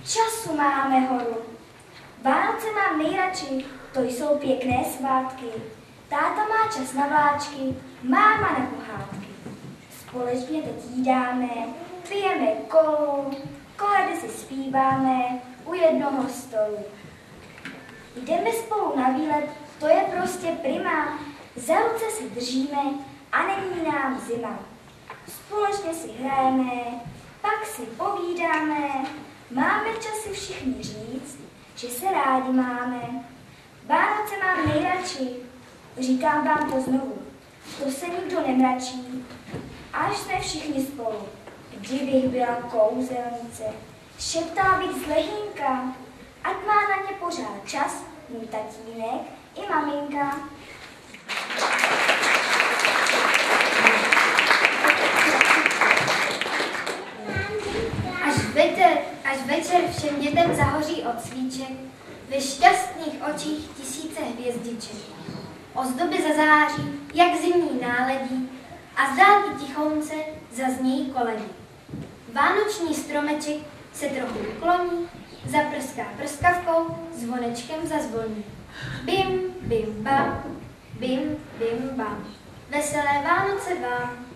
Času máme horu. Vánoce mám nejradši, to jsou pěkné svátky. Táta má čas na vláčky, máma na pohádky. Společně teď jídáme, pijeme kolu, koledy si zpíváme u jednoho stolu. Jdeme spolu na výlet, to je prostě prima. Za ruce si držíme a není nám zima. Společně si hrajeme, pak si povídáme, máme čas si všichni říct, že se rádi máme. Vánoce mám nejradši, říkám vám to znovu, to se nikdo nemračí, až jsme všichni spolu. Kdybych byla kouzelnice, šeptala bych z lehínka, ať má na ně pořád čas můj tatínek i maminka. Až večer všem dětem zahoří od svíček, ve šťastných očích tisíce hvězdiček. Ozdoby zazáří, jak zimní náledí, a z dálky tichounce zaznějí koledy. Vánoční stromeček se trochu ukloní, zaprská prskavkou, zvonečkem zazvoní. Bim, bim, bam, bim, bim, bam. Veselé Vánoce vám.